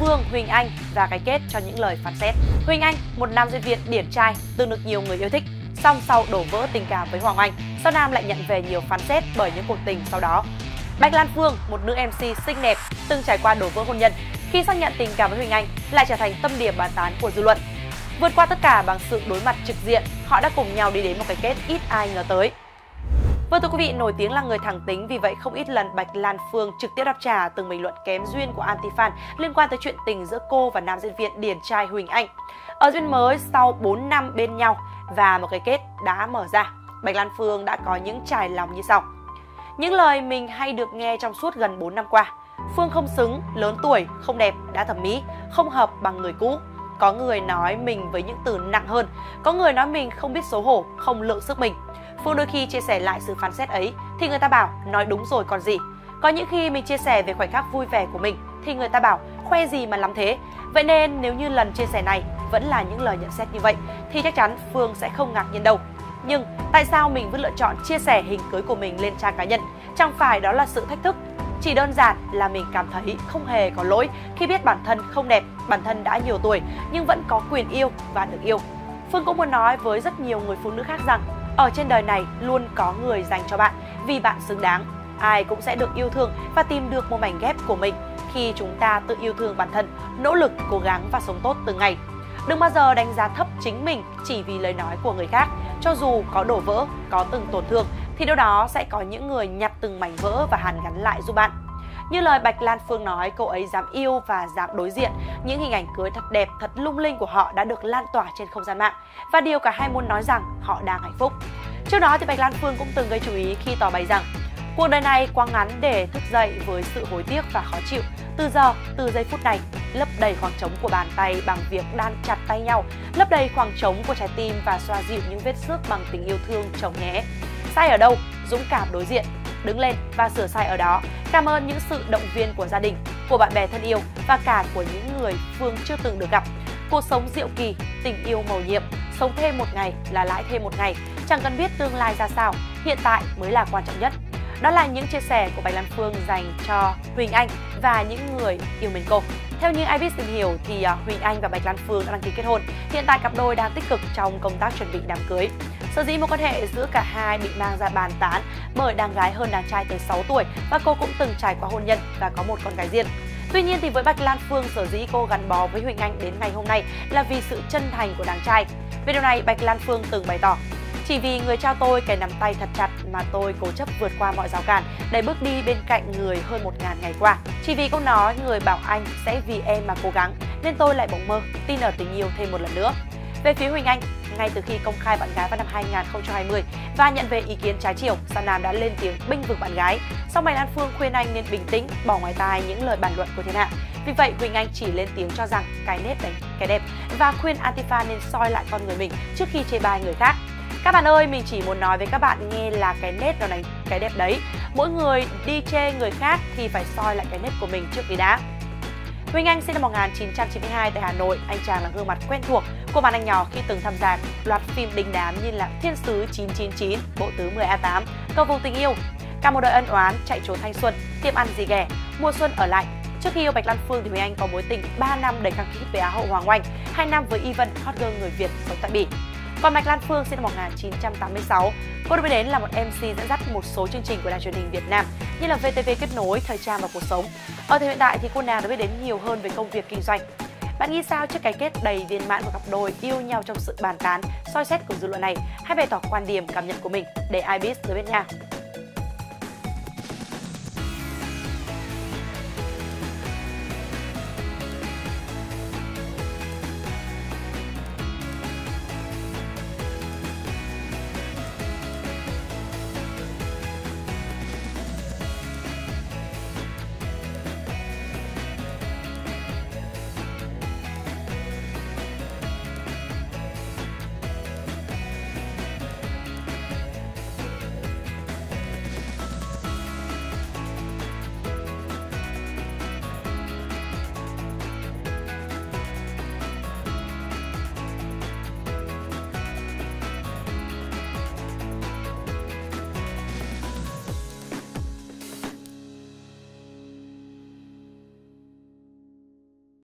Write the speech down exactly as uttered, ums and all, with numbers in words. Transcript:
Phương, Huỳnh Anh và cái kết cho những lời phán xét. Huỳnh Anh, một nam diễn viên điển trai, từng được nhiều người yêu thích, song sau đổ vỡ tình cảm với Hoàng Oanh, sau Nam lại nhận về nhiều phán xét bởi những cuộc tình sau đó. Bạch Lan Phương, một nữ em xê xinh đẹp, từng trải qua đổ vỡ hôn nhân, khi xác nhận tình cảm với Huỳnh Anh lại trở thành tâm điểm bàn tán của dư luận. Vượt qua tất cả bằng sự đối mặt trực diện, họ đã cùng nhau đi đến một cái kết ít ai ngờ tới. Vâng thưa quý vị, nổi tiếng là người thẳng tính, vì vậy không ít lần Bạch Lan Phương trực tiếp đáp trả từng bình luận kém duyên của anti-fan liên quan tới chuyện tình giữa cô và nam diễn viên điển trai Huỳnh Anh. Ở duyên mới sau bốn năm bên nhau và một cái kết đã mở ra, Bạch Lan Phương đã có những trải lòng như sau. Những lời mình hay được nghe trong suốt gần bốn năm qua: Phương không xứng, lớn tuổi, không đẹp, đã thẩm mỹ, không hợp bằng người cũ. Có người nói mình với những từ nặng hơn, có người nói mình không biết xấu hổ, không lượng sức mình. Phương đôi khi chia sẻ lại sự phán xét ấy thì người ta bảo nói đúng rồi còn gì. Có những khi mình chia sẻ về khoảnh khắc vui vẻ của mình thì người ta bảo khoe gì mà lắm thế. Vậy nên nếu như lần chia sẻ này vẫn là những lời nhận xét như vậy thì chắc chắn Phương sẽ không ngạc nhiên đâu. Nhưng tại sao mình vẫn lựa chọn chia sẻ hình cưới của mình lên trang cá nhân? Chẳng phải đó là sự thách thức? Chỉ đơn giản là mình cảm thấy không hề có lỗi khi biết bản thân không đẹp, bản thân đã nhiều tuổi nhưng vẫn có quyền yêu và được yêu. Phương cũng muốn nói với rất nhiều người phụ nữ khác rằng ở trên đời này luôn có người dành cho bạn vì bạn xứng đáng. Ai cũng sẽ được yêu thương và tìm được một mảnh ghép của mình khi chúng ta tự yêu thương bản thân, nỗ lực, cố gắng và sống tốt từng ngày. Đừng bao giờ đánh giá thấp chính mình chỉ vì lời nói của người khác. Cho dù có đổ vỡ, có từng tổn thương thì đâu đó sẽ có những người nhặt từng mảnh vỡ và hàn gắn lại giúp bạn. Như lời Bạch Lan Phương nói, cô ấy dám yêu và dám đối diện. Những hình ảnh cưới thật đẹp, thật lung linh của họ đã được lan tỏa trên không gian mạng và điều cả hai muốn nói rằng họ đang hạnh phúc. Trước đó thì Bạch Lan Phương cũng từng gây chú ý khi tỏ bày rằng cuộc đời này quá ngắn để thức dậy với sự hối tiếc và khó chịu. Từ giờ, từ giây phút này, lấp đầy khoảng trống của bàn tay bằng việc đan chặt tay nhau, lấp đầy khoảng trống của trái tim và xoa dịu những vết xước bằng tình yêu thương chồng nhé. Sai ở đâu? Dũng cảm đối diện, đứng lên và sửa sai ở đó. Cảm ơn những sự động viên của gia đình, của bạn bè thân yêu và cả của những người Phương chưa từng được gặp. Cuộc sống diệu kỳ, tình yêu mầu nhiệm, sống thêm một ngày là lãi thêm một ngày, chẳng cần biết tương lai ra sao, hiện tại mới là quan trọng nhất. Đó là những chia sẻ của Bạch Lan Phương dành cho Huỳnh Anh và những người yêu mến cô. Theo như ai biết tìm hiểu thì Huỳnh Anh và Bạch Lan Phương đã đăng ký kết hôn. Hiện tại cặp đôi đang tích cực trong công tác chuẩn bị đám cưới. Sở dĩ mối quan hệ giữa cả hai bị mang ra bàn tán bởi đàn gái hơn đàn trai tới sáu tuổi và cô cũng từng trải qua hôn nhân và có một con gái riêng. Tuy nhiên thì với Bạch Lan Phương, sở dĩ cô gắn bó với Huỳnh Anh đến ngày hôm nay là vì sự chân thành của đàn trai. Về điều này, Bạch Lan Phương từng bày tỏ: chỉ vì người trao tôi cái nắm tay thật chặt mà tôi cố chấp vượt qua mọi rào cản để bước đi bên cạnh người hơn một ngàn ngày qua. Chỉ vì câu nói người bảo anh sẽ vì em mà cố gắng nên tôi lại bỗng mơ, tin ở tình yêu thêm một lần nữa. Về phía Huỳnh Anh, ngay từ khi công khai bạn gái vào năm hai nghìn không trăm hai mươi và nhận về ý kiến trái chiều, Sa Nam đã lên tiếng bênh vực bạn gái. Song Bạch Lan Phương khuyên anh nên bình tĩnh, bỏ ngoài tai những lời bàn luận của thiên hạ. Vì vậy, Huỳnh Anh chỉ lên tiếng cho rằng cái nét đánh cái đẹp và khuyên anti-fan nên soi lại con người mình trước khi chê bai người khác. Các bạn ơi, mình chỉ muốn nói với các bạn nghe là cái nét đó đánh cái đẹp đấy. Mỗi người đi chê người khác thì phải soi lại cái nét của mình trước đi đã. Huỳnh Anh sinh năm một nghìn chín trăm chín mươi hai tại Hà Nội. Anh chàng là gương mặt quen thuộc của màn ảnh nhỏ khi từng tham gia loạt phim đình đám như là Thiên sứ chín chín chín, Bộ tứ mười A tám, Cầu vồng tình yêu, Cả một đời ân oán, Chạy trốn thanh xuân, Tiệm ăn gì ghẻ, Mùa xuân ở lại. Trước khi yêu Bạch Lan Phương thì Huỳnh Anh có mối tình ba năm đầy căng thẳng với Á hậu Hoàng Oanh, hai năm với Yvonne, hot girl người Việt sống tại Bỉ. Còn Bạch Lan Phương sinh năm một nghìn chín trăm tám mươi sáu, cô được biết đến là một em xê dẫn dắt một số chương trình của đài truyền hình Việt Nam như là vê tê vê Kết nối, Thời trang và Cuộc sống. Ở thời hiện tại thì cô nàng được biết đến nhiều hơn về công việc kinh doanh. Bạn nghĩ sao trước cái kết đầy viên mãn của cặp đôi yêu nhau trong sự bàn tán, soi xét của dư luận này? Hãy bày tỏ quan điểm, cảm nhận của mình để ai biết dưới bên nha.